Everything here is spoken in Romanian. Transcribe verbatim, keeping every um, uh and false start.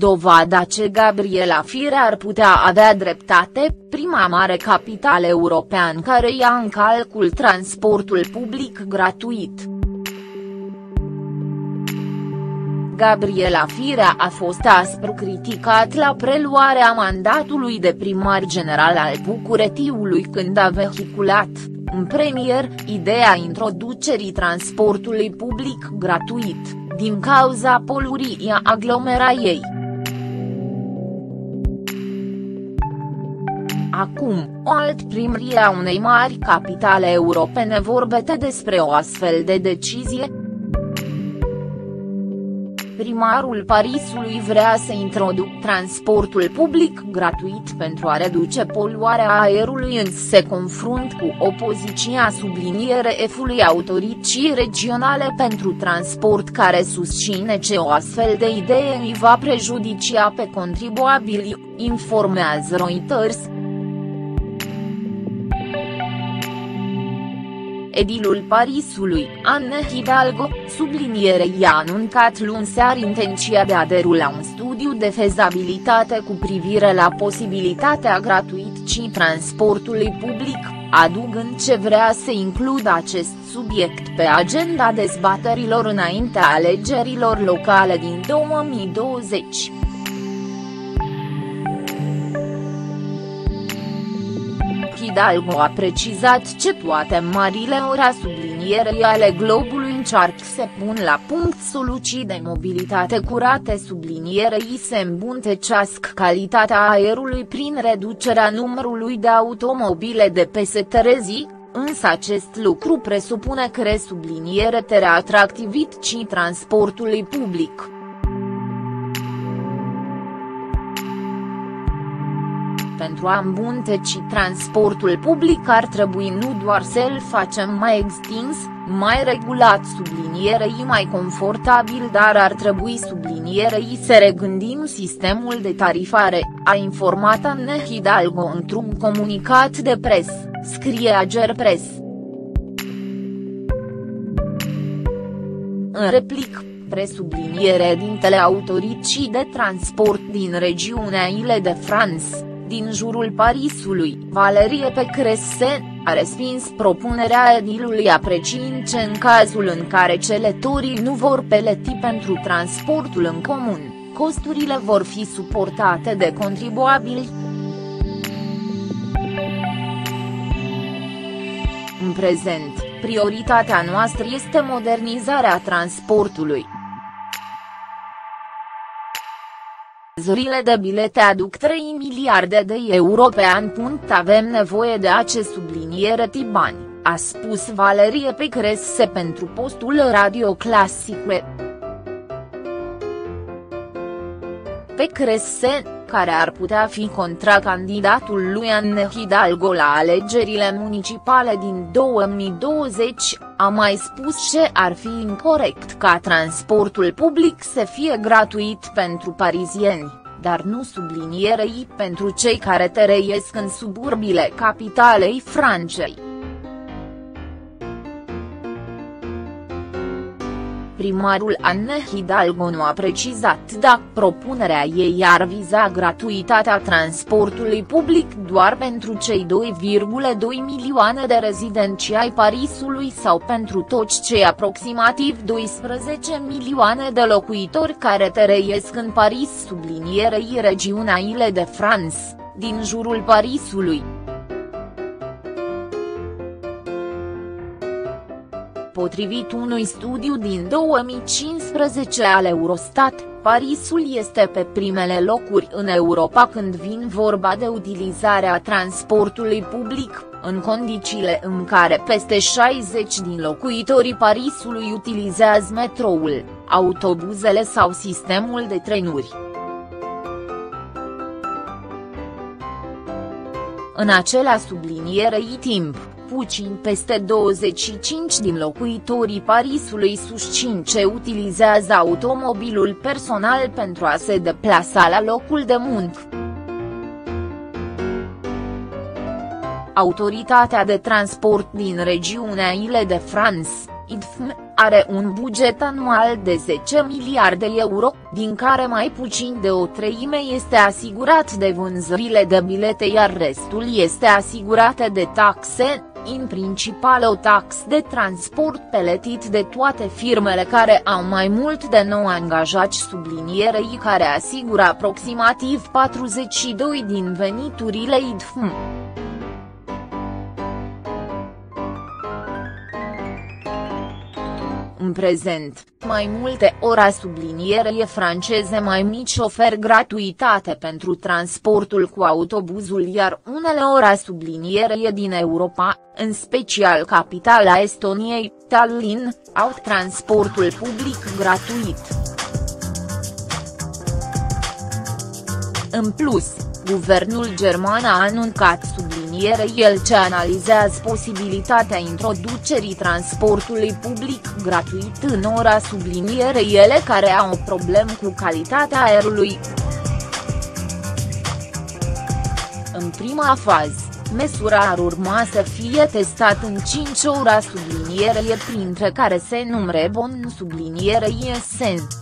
dovada că Gabriela Firea ar putea avea dreptate, prima mare capitală europeană care ia în calcul transportul public gratuit. Gabriela Firea a fost aspru criticat la preluarea mandatului de primar general al Bucuretiului când a vehiculat, în premier, ideea introducerii transportului public gratuit, din cauza poluării aglomeraiei. Acum, o alt primărie a unei mari capitale europene vorbește despre o astfel de decizie. Primarul Parisului vrea să introducă transportul public gratuit pentru a reduce poluarea aerului, însă se confrunt cu opoziția sublinierei autorității regionale pentru transport care susține că o astfel de idee îi va prejudicia pe contribuabili, informează Reuters. Edilul Parisului, Anne Hidalgo, sublinierei i-a anuncat luni seară intenția de a derula un studiu de fezabilitate cu privire la posibilitatea gratuității transportului public, adugând ce vrea să includă acest subiect pe agenda dezbaterilor înaintea alegerilor locale din două mii douăzeci. Hidalgo a precizat că toate marile ora sublinierei ale globului încearcă să pun la punct soluții de mobilitate curate, sublinierei se îmbunătățească calitatea aerului prin reducerea numărului de automobile de pe străzi, însă acest lucru presupune că sublinierea atractivității transportului public. Pentru a îmbunătăți transportul public ar trebui nu doar să-l facem mai extins, mai regulat, sublinierei mai confortabil, dar ar trebui sublinierei să regândim sistemul de tarifare, a informat Anne Hidalgo într-un comunicat de presă, scrie Agerpres. În replic, presubliniere dintele autorității de transport din regiunea Île-de-France, din jurul Parisului, Valérie Pécresse, a respins propunerea edilului, apreciind că în cazul în care călătorii nu vor plăti pentru transportul în comun, costurile vor fi suportate de contribuabili. În prezent, prioritatea noastră este modernizarea transportului. Prețurile de bilete aduc trei miliarde de euro pe an. Avem nevoie de acest subliniere de bani, a spus Valérie Pécresse pentru postul Radio Classique. Pécresse, care ar putea fi contracandidatul lui Anne Hidalgo la alegerile municipale din două mii douăzeci, a mai spus că ar fi incorect ca transportul public să fie gratuit pentru parizieni, dar nu sublinierei pentru cei care trăiesc în suburbile capitalei Franței. Primarul Anne Hidalgo nu a precizat dacă propunerea ei ar viza gratuitatea transportului public doar pentru cei doi virgulă doi milioane de rezidenți ai Parisului sau pentru toți cei aproximativ doisprezece milioane de locuitori care trăiesc în Paris, sublinierei regiunea Île-de-France, din jurul Parisului. Potrivit unui studiu din două mii cincisprezece al Eurostat, Parisul este pe primele locuri în Europa când vine vorba de utilizarea transportului public, în condițiile în care peste șaizeci din locuitorii Parisului utilizează metroul, autobuzele sau sistemul de trenuri. În acela sublinierei timp, puțin peste douăzeci și cinci din locuitorii Parisului susțin că utilizează automobilul personal pentru a se deplasa la locul de muncă. Autoritatea de transport din regiunea Île-de-France, I D F M are un buget anual de zece miliarde euro, din care mai puțin de o treime este asigurat de vânzările de bilete, iar restul este asigurat de taxe, în principal o taxă de transport plătit de toate firmele care au mai mult de nouă angajați, sublinierei, care asigură aproximativ patruzeci și doi din veniturile I D F M. În prezent, mai multe ora sublinierei franceze mai mici oferă gratuitate pentru transportul cu autobuzul, iar unele ora sublinierei din Europa, în special capitala Estoniei, Tallinn, au transportul public gratuit. În plus, guvernul german a anuncat sublinierei el ce analizează posibilitatea introducerii transportului public gratuit în ora sublinierei ele care au o problemă cu calitatea aerului. În prima fază, măsura ar urma să fie testat în cinci ora sublinierei, printre care se numre Bonn sublinierei Essen.